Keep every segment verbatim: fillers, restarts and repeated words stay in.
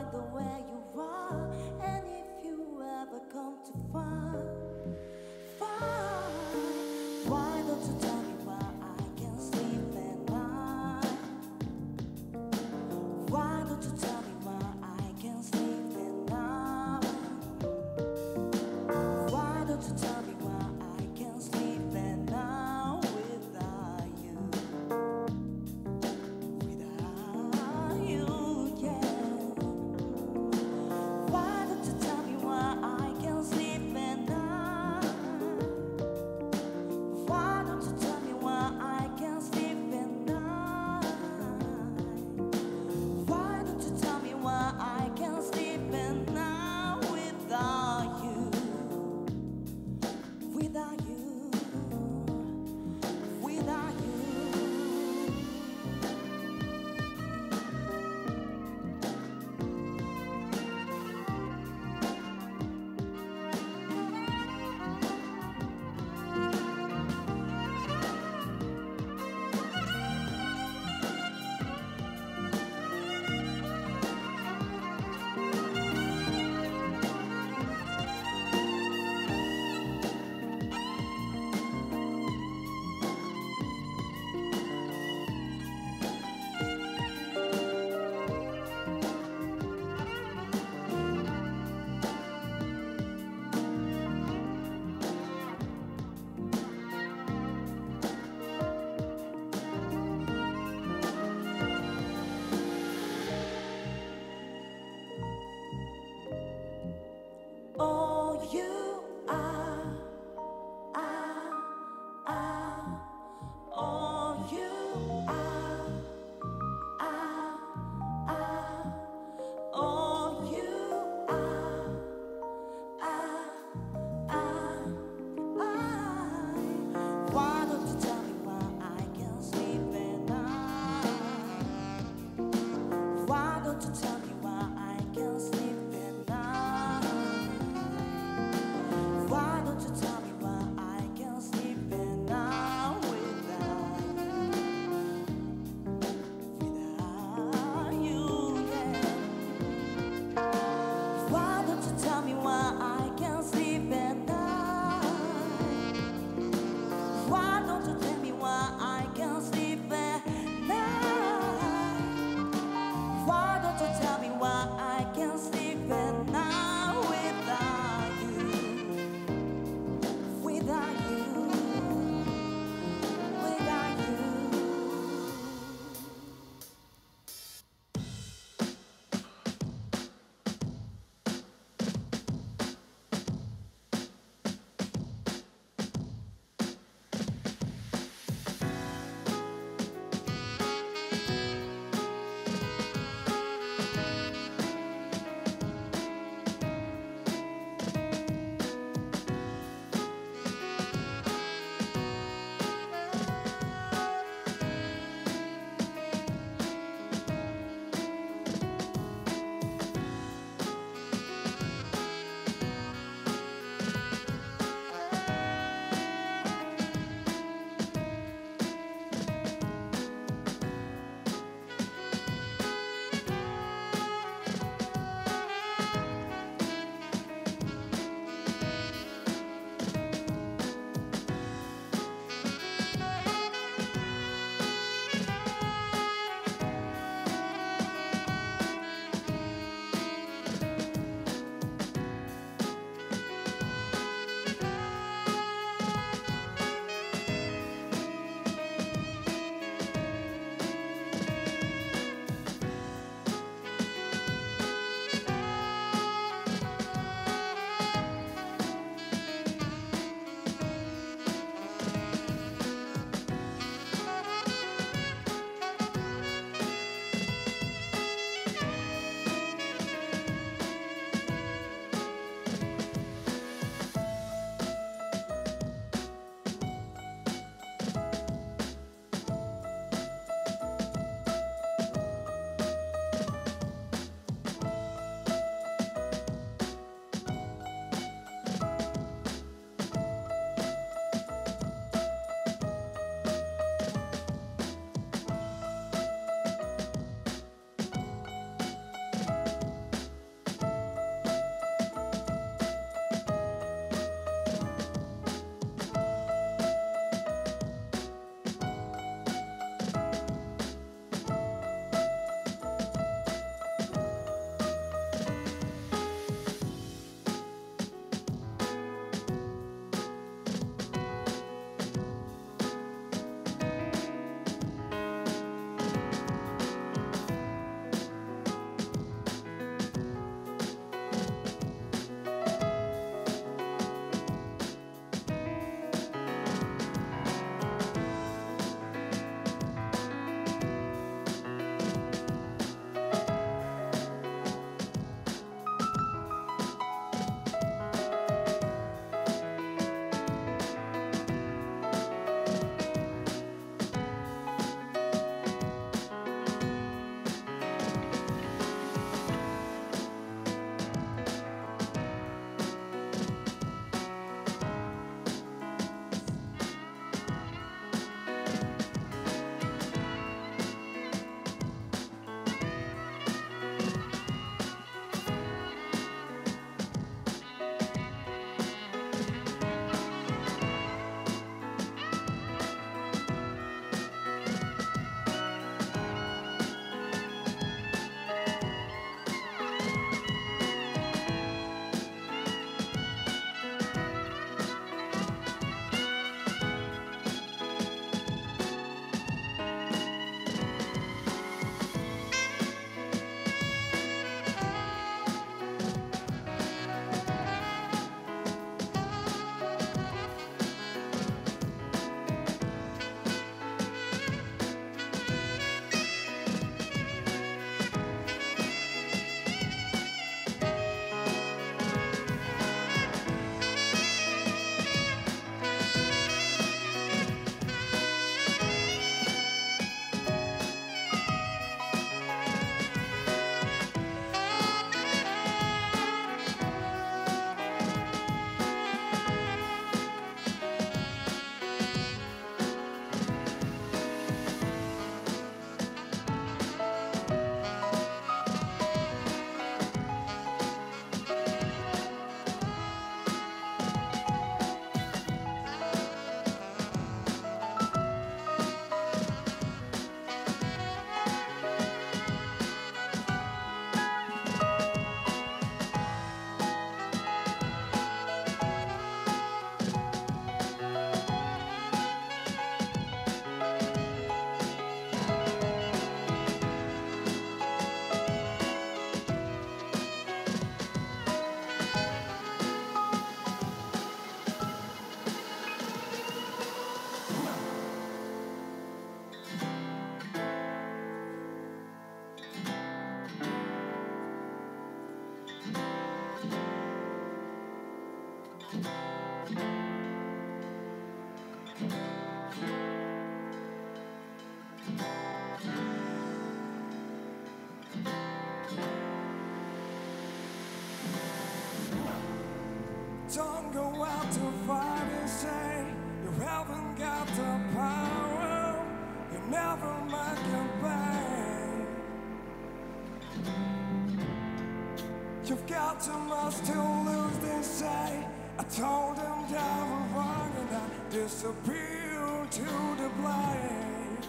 like the way you are. And if you ever come to find, find, why don't you tell me why I can't sleep at night? Why don't you tell me why I can't sleep at night? Why don't you tell me why I can't sleep at night without you? Without you, yeah. Why don't you tell me why I can't sleep at night? You've got too much to lose, they say. I told them they were wrong and I disappeared to the blade.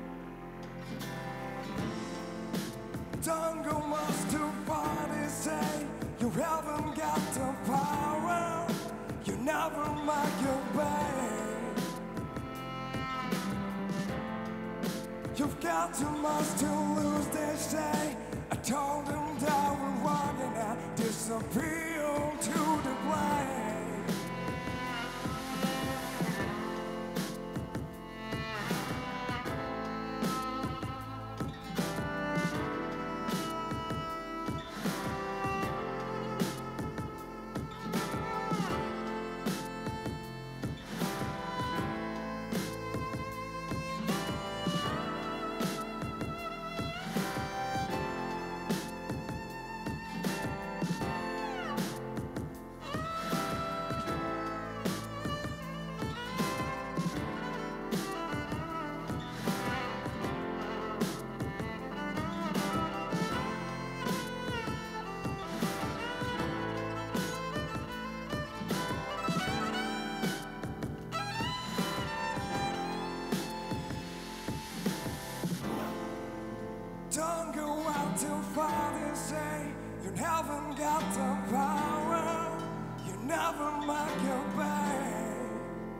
Don't go much too far, they say. You haven't got the power. You never make your bed. You've got too much to lose, they say. I told them they were wrong and I disappeared to the blade. Don't go out too far, they say. You haven't got the power. You never make your bed.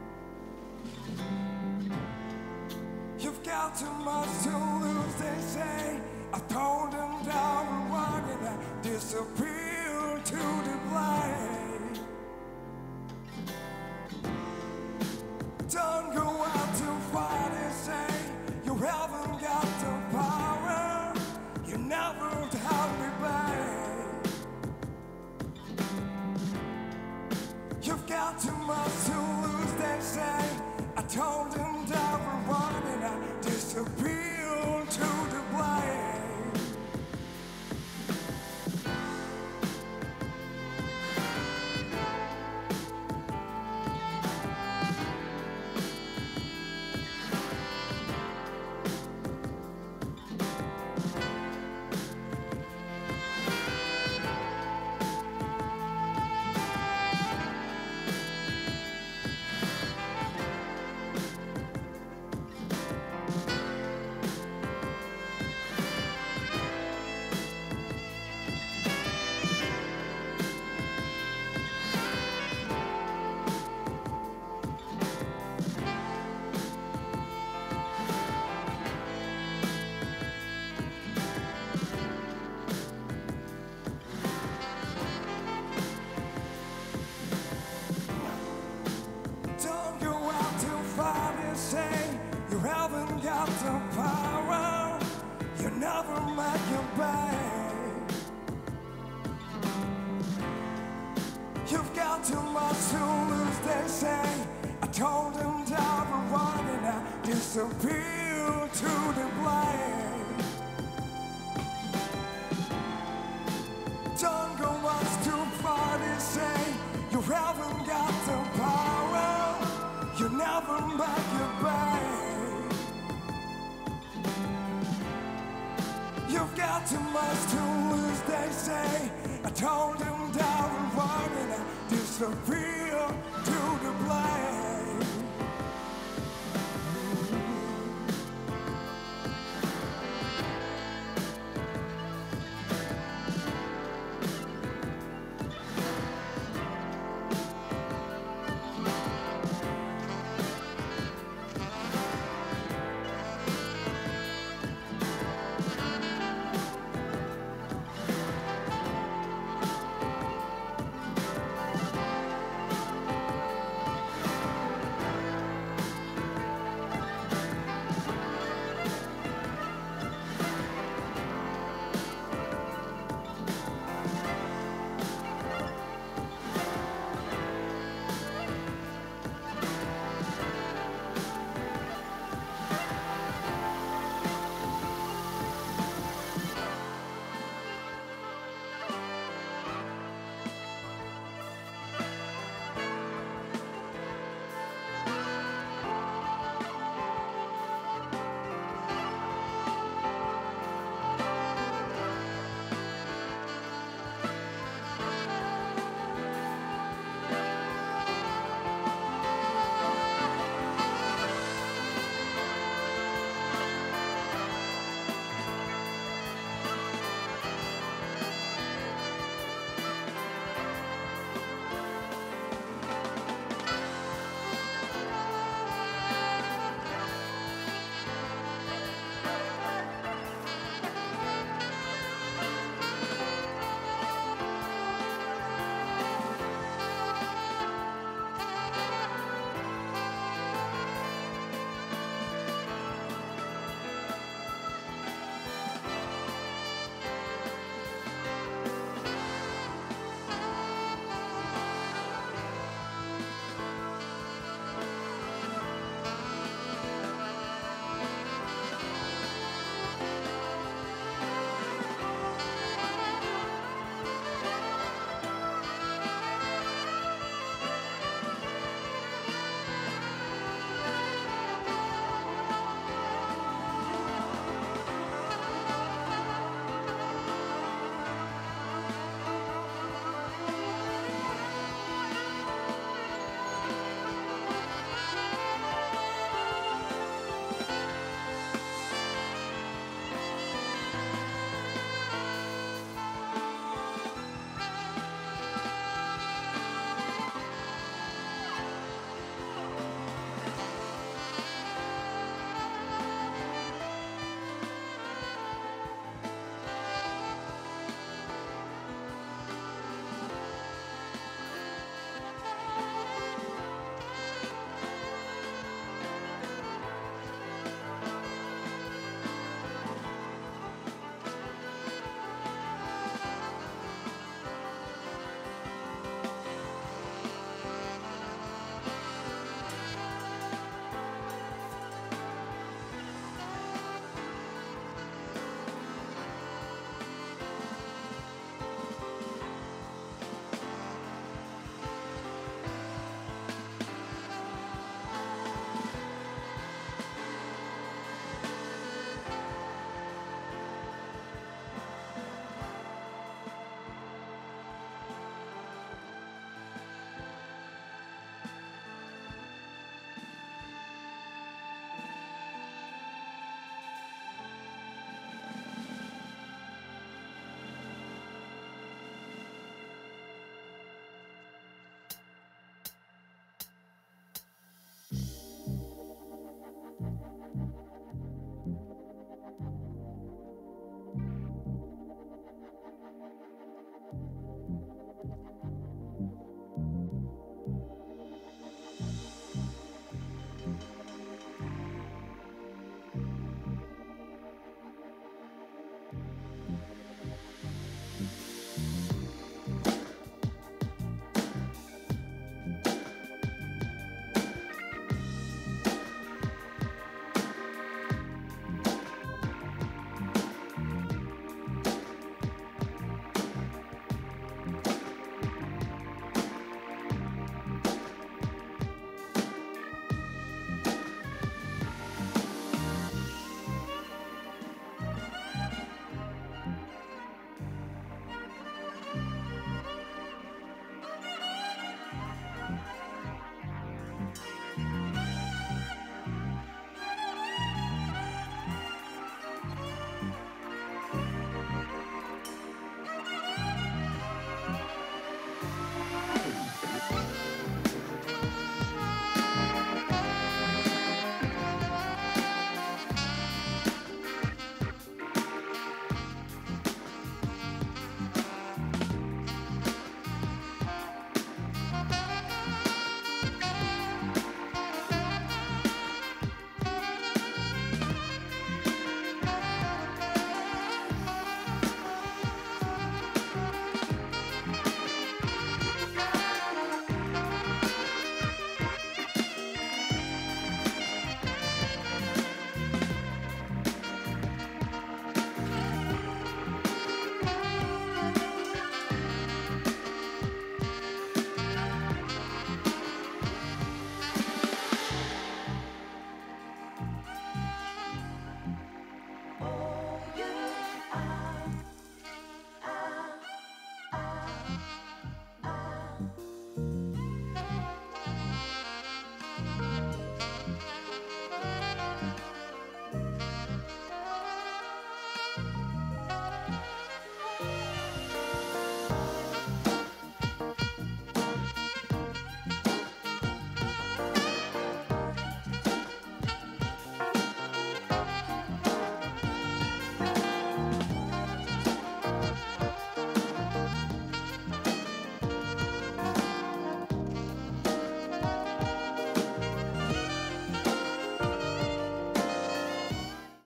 You've got too much to lose, they say. I told them they were wrong and I disappeared to the blade. Don't go out too far, they say. You haven't got the power. You never held me back. You've got too much to lose, they say. I told them they were wrong and I disappeared to the blade. You haven't got the power. You never make your bed. You've got too much to lose, they say. I told them they were wrong and I disappeared to the blade. Don't go much too far, they say. You haven't got the power. You never make your bed. You've got too much to lose, they say. I told them they were wrong and I disappeared to the blade.